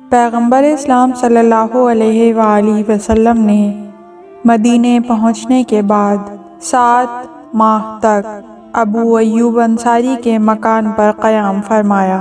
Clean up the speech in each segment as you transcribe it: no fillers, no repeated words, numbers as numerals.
پیغمبر اسلام صلی اللہ علیہ وآلہ وسلم نے مدینے پہنچنے کے بعد 7 ماہ تک ابو ایوب انصاری کے مکان پر قیام فرمایا۔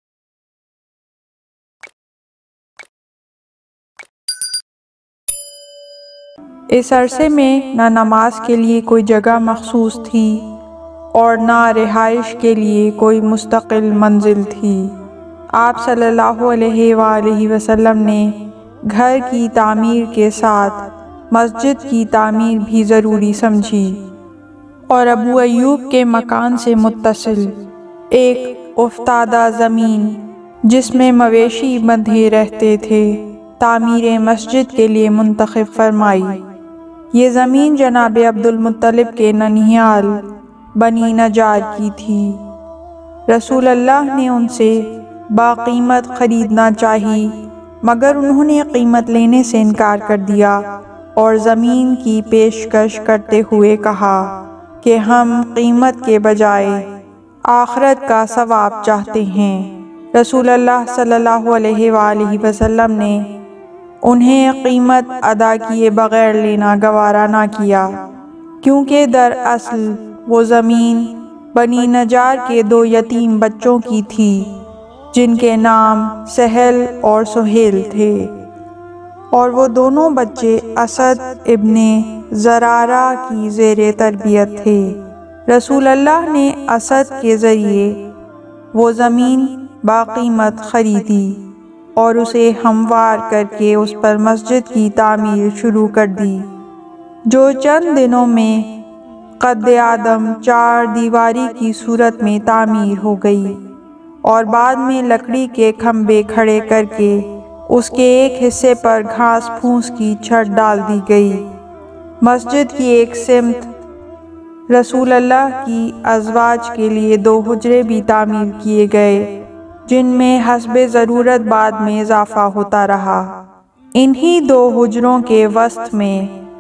اس عرصے میں نہ نماز کے لیے کوئی جگہ مخصوص تھی اور نہ رہائش کے لیے کوئی مستقل منزل تھی۔ آپ صلی اللہ علیہ وآلہ وسلم نے گھر کی تعمیر کے ساتھ مسجد کی تعمیر بھی ضروری سمجھی، اور ابو ایوب کے مکان سے متصل ایک افتادہ زمین جس میں مویشی بندھے رہتے تھے تعمیر مسجد کے لیے منتخب فرمائی۔ یہ زمین جناب عبد المطلب کے ننھیال بنی نجار کی تھی۔ رسول اللہ نے ان سے باقیمت خریدنا چاہی، مگر انہوں نے قیمت لینے سے انکار کر دیا اور زمین کی پیشکش کرتے ہوئے کہا کہ ہم قیمت کے بجائے آخرت کا ثواب چاہتے ہیں۔ رسول اللہ صلی اللہ علیہ وآلہ وسلم نے انہیں قیمت ادا کیے بغیر لینا گوارا نہ کیا، کیونکہ دراصل وہ زمین بنی نجار کے 2 یتیم بچوں کی تھی جن کے نام سہل اور سہیل تھے، اور وہ دونوں بچے اسد ابن زرارہ کی زیر تربیت تھے۔ رسول اللہ نے اسد کے ذریعے وہ زمین باقیمت خریدی اور اسے ہموار کر کے اس پر مسجد کی تعمیر شروع کر دی، جو چند دنوں میں قد آدم 4 دیواری کی صورت میں تعمیر ہو گئی، اور بعد میں لکڑی کے کھمبے کھڑے کر کے اس کے ایک حصے پر گھاس پھوس کی چھت ڈال دی گئی۔ مسجد کی ایک سمت رسول اللہ کی ازواج کے لیے 2 حجرے بھی تعمیر کیے گئے، جن میں حسب ضرورت بعد میں اضافہ ہوتا رہا۔ انہی 2 حجروں کے وسط میں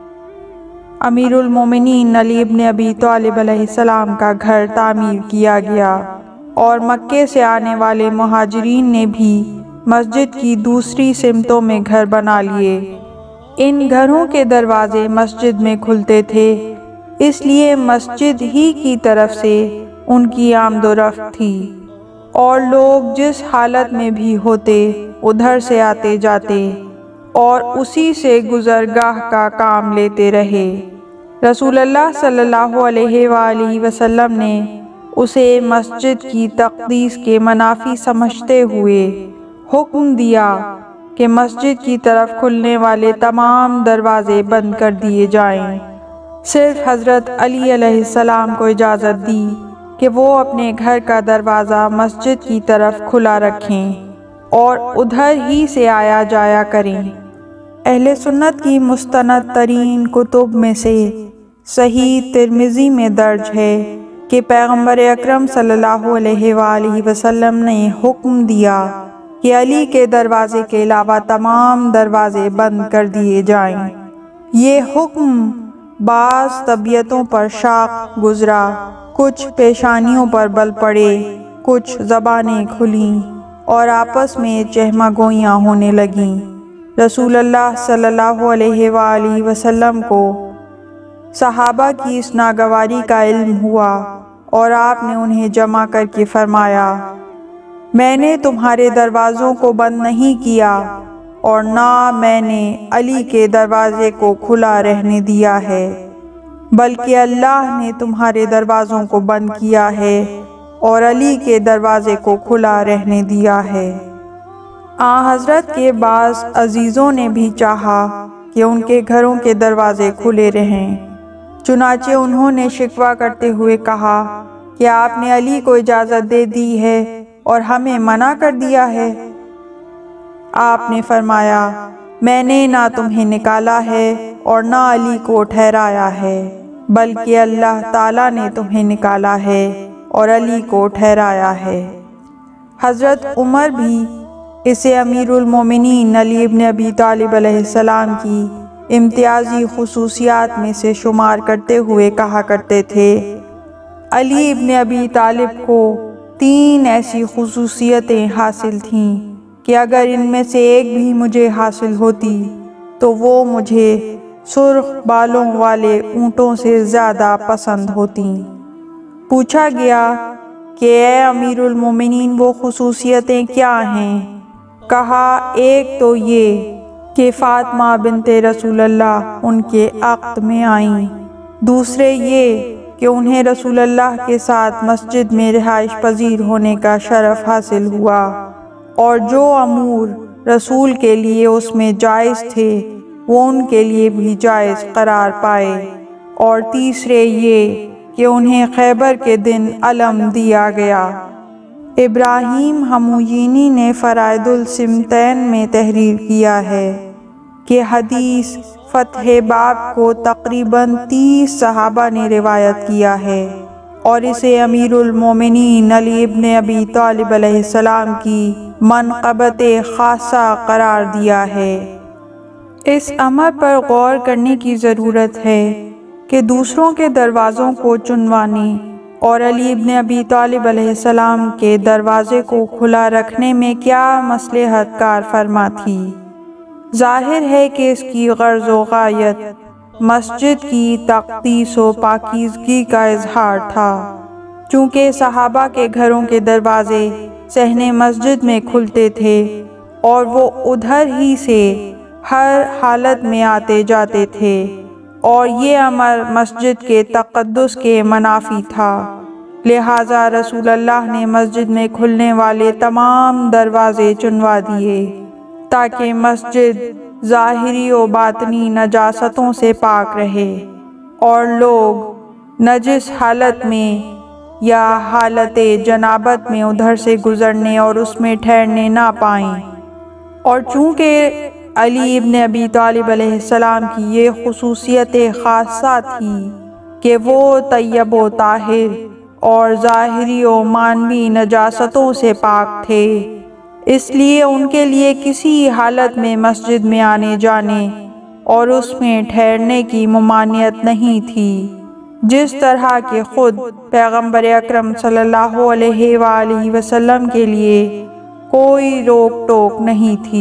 امیر المومنین علی ابن ابی طالب علیہ السلام کا گھر تعمیر کیا گیا، اور مکے سے آنے والے مہاجرین نے بھی مسجد کی دوسری سمتوں میں گھر بنا لیے۔ ان گھروں کے دروازے مسجد میں کھلتے تھے، اس لیے مسجد ہی کی طرف سے ان کی آمد و رفت تھی، اور لوگ جس حالت میں بھی ہوتے ادھر سے آتے جاتے اور اسی سے گزرگاہ کا کام لیتے رہے۔ رسول اللہ صلی اللہ علیہ وآلہ وسلم نے اسے مسجد کی تقدیس کے منافی سمجھتے ہوئے حکم دیا کہ مسجد کی طرف کھلنے والے تمام دروازے بند کر دیے جائیں۔ صرف حضرت علی علیہ السلام کو اجازت دی کہ وہ اپنے گھر کا دروازہ مسجد کی طرف کھلا رکھیں اور ادھر ہی سے آیا جایا کریں۔ اہل سنت کی مستند ترین کتب میں سے صحیح ترمذی میں درج ہے کہ پیغمبر اکرم صلی اللہ علیہ وآلہ وسلم نے حکم دیا کہ علی کے دروازے کے علاوہ تمام دروازے بند کر دیے جائیں۔ یہ حکم بعض طبیعتوں پر شاق گزرا، کچھ پیشانیوں پر بل پڑے، کچھ زبانیں کھلیں اور آپس میں چہمہ گوئیاں ہونے لگیں۔ رسول اللہ صلی اللہ علیہ وآلہ وسلم کو صحابہ کی اس ناگواری کا علم ہوا اور آپ نے انہیں جمع کر کے فرمایا، میں نے تمہارے دروازوں کو بند نہیں کیا اور نہ میں نے علی کے دروازے کو کھلا رہنے دیا ہے، بلکہ اللہ نے تمہارے دروازوں کو بند کیا ہے اور علی کے دروازے کو کھلا رہنے دیا ہے۔ حضرت کے بعض عزیزوں نے بھی چاہا کہ ان کے گھروں کے دروازے کھلے رہیں، چنانچہ انہوں نے شکوہ کرتے ہوئے کہا کہ آپ نے علی کو اجازت دے دی ہے اور ہمیں منع کر دیا ہے۔ آپ نے فرمایا، میں نے نہ تمہیں نکالا ہے اور نہ علی کو ٹھہرایا ہے، بلکہ اللہ تعالیٰ نے تمہیں نکالا ہے اور علی کو ٹھہرایا ہے۔ حضرت عمر بھی اسے امیر المومنین علی ابن ابی طالب علیہ السلام کی امتیازی خصوصیات میں سے شمار کرتے ہوئے کہا کرتے تھے، علی ابن ابی طالب کو 3 ایسی خصوصیتیں حاصل تھیں کہ اگر ان میں سے ایک بھی مجھے حاصل ہوتی تو وہ مجھے سرخ بالوں والے اونٹوں سے زیادہ پسند ہوتی۔ پوچھا گیا کہ اے امیر المومنین وہ خصوصیتیں کیا ہیں؟ کہا ایک تو یہ کہ فاطمہ بنت رسول اللہ ان کے عقد میں آئیں، دوسرے یہ کہ انہیں رسول اللہ کے ساتھ مسجد میں رہائش پذیر ہونے کا شرف حاصل ہوا، اور جو امور رسول کے لیے اس میں جائز تھے وہ ان کے لیے بھی جائز قرار پائے، اور تیسرے یہ کہ انہیں خیبر کے دن علم دیا گیا۔ ابراہیم حمویینی نے فرائد السمتین میں تحریر کیا ہے کہ حدیث فتح باب کو تقریباً 30 صحابہ نے روایت کیا ہے، اور اسے امیر المومنین علی ابن ابی طالب علیہ السلام کی منقبت خاصہ قرار دیا ہے۔ اس امر پر غور کرنے کی ضرورت ہے کہ دوسروں کے دروازوں کو چنوانے اور علی ابن ابی طالب علیہ السلام کے دروازے کو کھلا رکھنے میں کیا مصلحت کار فرما تھی۔ ظاہر ہے کہ اس کی غرض و غایت مسجد کی تقدیس و پاکیزگی کا اظہار تھا، چونکہ صحابہ کے گھروں کے دروازے صحن مسجد میں کھلتے تھے اور وہ ادھر ہی سے ہر حالت میں آتے جاتے تھے، اور یہ امر مسجد کے تقدس کے منافی تھا، لہٰذا رسول اللہ نے مسجد میں کھلنے والے تمام دروازے چنوا دیے تاکہ مسجد ظاہری و باطنی نجاستوں سے پاک رہے اور لوگ نجس حالت میں یا حالت جنابت میں ادھر سے گزرنے اور اس میں ٹھہرنے نہ پائیں۔ اور چونکہ علی ابن ابی طالب علیہ السلام کی یہ خصوصیت خاصہ تھی کہ وہ طیب و طاہر اور ظاہری و معنوی نجاستوں سے پاک تھے، اس لیے ان کے لیے کسی حالت میں مسجد میں آنے جانے اور اس میں ٹھہرنے کی ممانعت نہیں تھی، جس طرح کہ خود پیغمبر اکرم صلی اللہ علیہ وآلہ وسلم کے لیے کوئی روک ٹوک نہیں تھی۔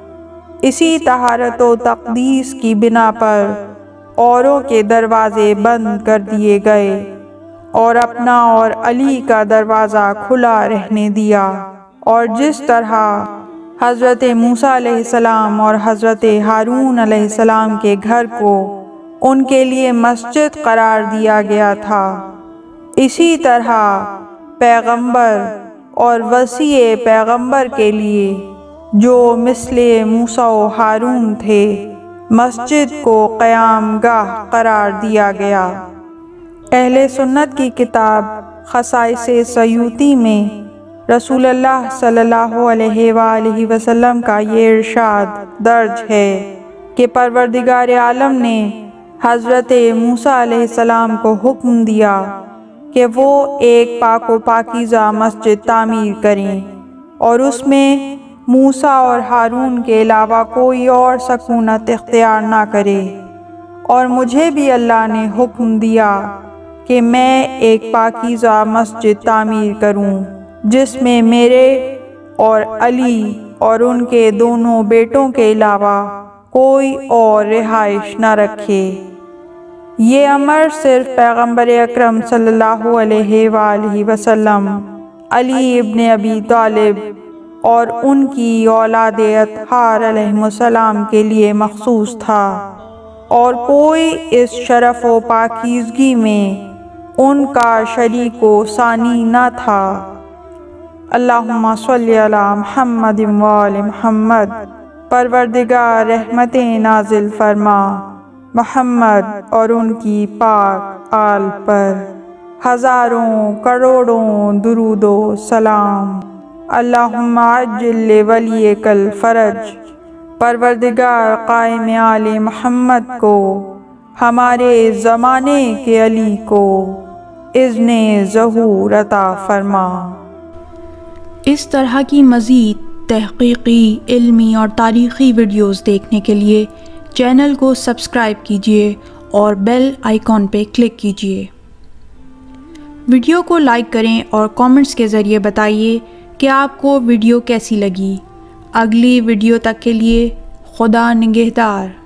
اسی طہارت و تقدیس کی بنا پر اوروں کے دروازے بند کر دیے گئے اور اپنا اور علی کا دروازہ کھلا رہنے دیا، اور جس طرح حضرت موسیٰ علیہ السلام اور حضرت ہارون علیہ السلام کے گھر کو ان کے لیے مسجد قرار دیا گیا تھا، اسی طرح پیغمبر اور وصی پیغمبر کے لیے جو مثل موسیٰ و ہارون تھے مسجد کو قیام گاہ قرار دیا گیا۔ اہل سنت کی کتاب خصائص سیوطی میں رسول اللہ صلی اللہ علیہ وآلہ وسلم کا یہ ارشاد درج ہے کہ پروردگار عالم نے حضرت موسیٰ علیہ السلام کو حکم دیا کہ وہ ایک پاک و پاکیزہ مسجد تعمیر کریں اور اس میں موسیٰ اور ہارون کے علاوہ کوئی اور سکونت اختیار نہ کرے، اور مجھے بھی اللہ نے حکم دیا کہ میں ایک پاکیزہ مسجد تعمیر کروں جس میں میرے اور علی اور ان کے دونوں بیٹوں کے علاوہ کوئی اور رہائش نہ رکھے۔ یہ امر صرف پیغمبر اکرم صلی اللہ علیہ وآلہ وسلم، علی ابن ابی طالب اور ان کی اولاد اطہار علیہ السلام کے لیے مخصوص تھا، اور کوئی اس شرف و پاکیزگی میں ان کا شریک و ثانی نہ تھا۔ اللہم صلی علی محمد وآل محمد۔ پروردگار رحمتیں نازل فرما محمد اور ان کی پاک آل پر ہزاروں کروڑوں درود و سلام۔ اللہم عجل لولیک الفرج۔ پروردگار قائم آل محمد کو، ہمارے زمانے کے علی کو اذن ظہور عطا فرما۔ اس طرح کی مزید تحقیقی، علمی اور تاریخی ویڈیوز دیکھنے کے لیے چینل کو سبسکرائب کیجیے اور بیل آئیکن پہ کلک کیجیے۔ ویڈیو کو لائک کریں اور کامنٹس کے ذریعے بتائیے کہ آپ کو ویڈیو کیسی لگی۔ اگلی ویڈیو تک کے لیے خدا نگہدار۔